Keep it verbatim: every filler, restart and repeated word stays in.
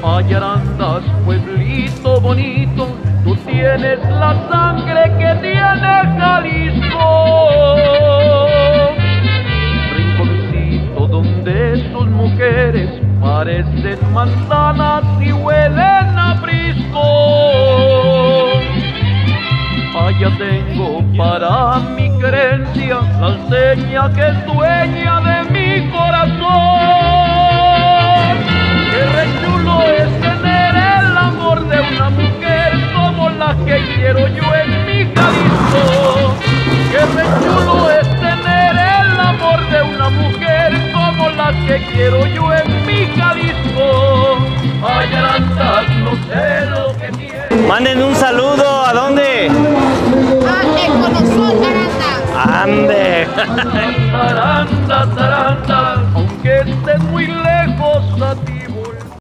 Ay, Arandas, pueblito bonito, tú tienes la sangre que tiene Jalisco. Rinconcito donde sus mujeres parecen manzanas y huelen a brisco. Allá tengo para mi querencia la seña que es dueña de mi corazón. Qué re chulo es tener el amor de una mujer como la que quiero yo en mi Jalisco. Qué re chulo es tener el amor de una mujer como la que quiero yo en mi Jalisco. Ay, Arandas, no sé lo que tiene. Manden un saludo, ¿a dónde? Ah, el corazón, Arandas. Ande. Arandas, Arandas, aunque estés muy lejos.